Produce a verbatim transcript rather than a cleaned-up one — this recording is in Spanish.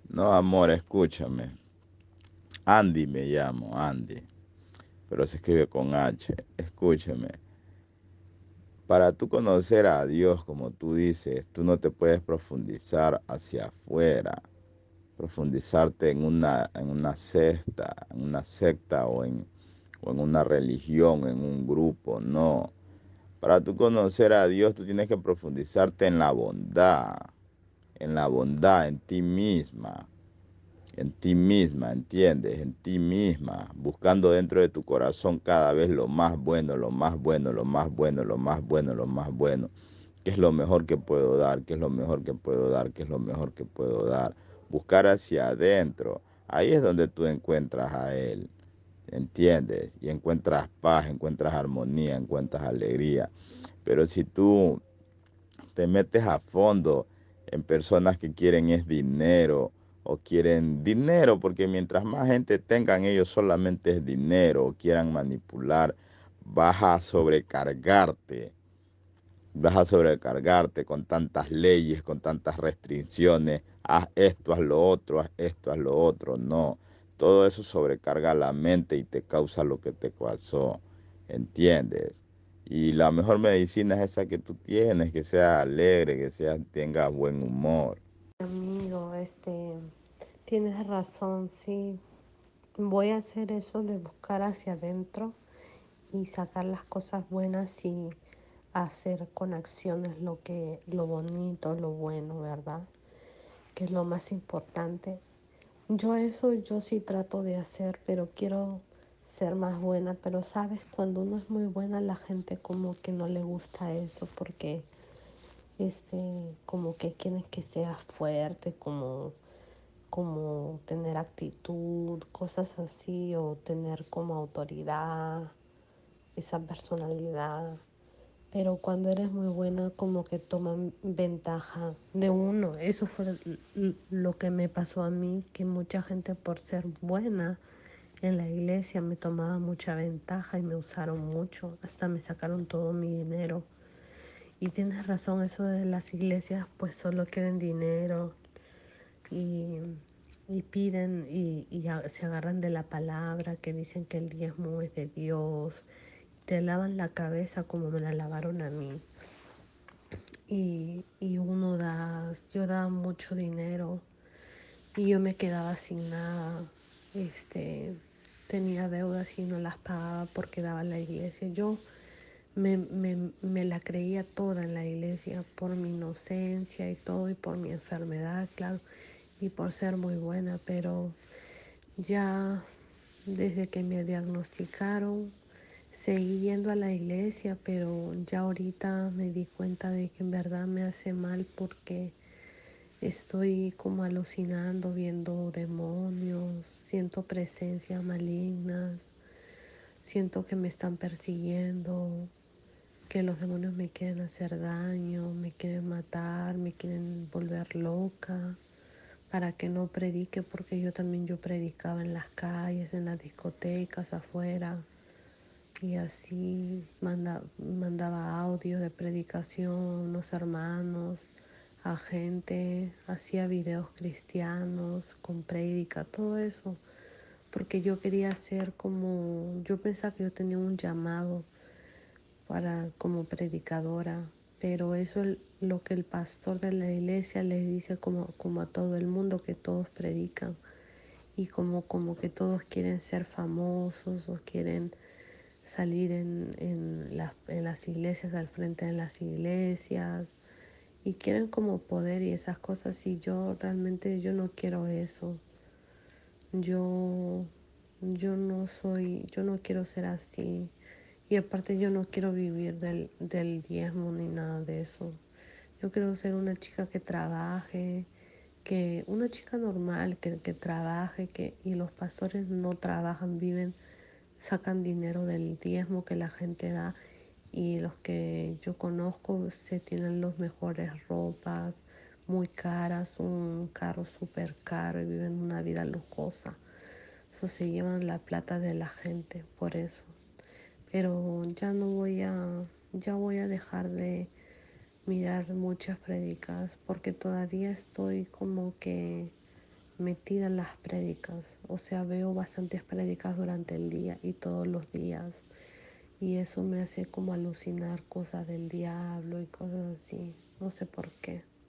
No, amor, escúchame. Andy me llamo, Andy, pero se escribe con H. Escúchame. Para tú conocer a Dios, como tú dices, tú no te puedes profundizar hacia afuera, profundizarte en una, en una secta, en una secta o en, o en una religión, en un grupo, no. Para tú conocer a Dios, tú tienes que profundizarte en la bondad, en la bondad, en ti misma, en ti misma, ¿entiendes? En ti misma, buscando dentro de tu corazón cada vez lo más bueno, lo más bueno, lo más bueno, lo más bueno, lo más bueno. ¿Qué es lo mejor que puedo dar? ¿Qué es lo mejor que puedo dar? ¿Qué es lo mejor que puedo dar? Buscar hacia adentro. Ahí es donde tú encuentras a Él, ¿entiendes? Y encuentras paz, encuentras armonía, encuentras alegría. Pero si tú te metes a fondo en personas que quieren es dinero o quieren dinero, porque mientras más gente tengan ellos solamente es dinero o quieran manipular, vas a sobrecargarte, vas a sobrecargarte con tantas leyes, con tantas restricciones, haz esto, haz lo otro, haz esto, haz lo otro, no. Todo eso sobrecarga la mente y te causa lo que te causó, ¿entiendes? Y la mejor medicina es esa que tú tienes, que sea alegre, que sea, tenga buen humor. Amigo, este, tienes razón, sí. Voy a hacer eso de buscar hacia adentro y sacar las cosas buenas y hacer con acciones lo que, lo bonito, lo bueno, ¿verdad? Que es lo más importante. Yo eso yo sí trato de hacer, pero quiero ser más buena, pero sabes, cuando uno es muy buena la gente como que no le gusta eso porque este como que quieren que sea fuerte, como como tener actitud, cosas así, o tener como autoridad, esa personalidad. Pero cuando eres muy buena, como que toman ventaja de uno. Eso fue lo que me pasó a mí, que mucha gente por ser buena en la iglesia me tomaba mucha ventaja y me usaron mucho. Hasta me sacaron todo mi dinero. Y tienes razón, eso de las iglesias, pues solo quieren dinero y, y piden y, y se agarran de la palabra, que dicen que el diezmo es de Dios. Te lavan la cabeza como me la lavaron a mí. Y, y uno da, yo daba mucho dinero y yo me quedaba sin nada. Este, tenía deudas y no las pagaba porque daba a la iglesia. Yo me, me, me la creía toda en la iglesia por mi inocencia y todo y por mi enfermedad, claro, y por ser muy buena, pero ya desde que me diagnosticaron seguí yendo a la iglesia, pero ya ahorita me di cuenta de que en verdad me hace mal porque estoy como alucinando, viendo demonios, siento presencias malignas, siento que me están persiguiendo, que los demonios me quieren hacer daño, me quieren matar, me quieren volver loca para que no predique, porque yo también yo predicaba en las calles, en las discotecas, afuera, y así manda, mandaba audios de predicación a unos hermanos, a gente, hacía videos cristianos con prédica, todo eso, porque yo quería ser como, yo pensaba que yo tenía un llamado para como predicadora, pero eso es lo que el pastor de la iglesia les dice como, como a todo el mundo, que todos predican y como, como que todos quieren ser famosos o quieren salir en, en, las, en las iglesias, al frente de las iglesias, y quieren como poder y esas cosas, y yo realmente yo no quiero eso. Yo yo no soy, yo no quiero ser así. Y aparte yo no quiero vivir del, del diezmo ni nada de eso. Yo quiero ser una chica que trabaje, que una chica normal, que, que trabaje, que, y los pastores no trabajan, viven, sacan dinero del diezmo que la gente da, y los que yo conozco se tienen los mejores ropas muy caras, un carro súper caro y viven una vida lujosa. Eso se llevan la plata de la gente por eso. Pero ya no voy a, ya voy a dejar de mirar muchas predicas porque todavía estoy como que metida en las prédicas, o sea, veo bastantes prédicas durante el día y todos los días, y eso me hace como alucinar cosas del diablo y cosas así, no sé por qué.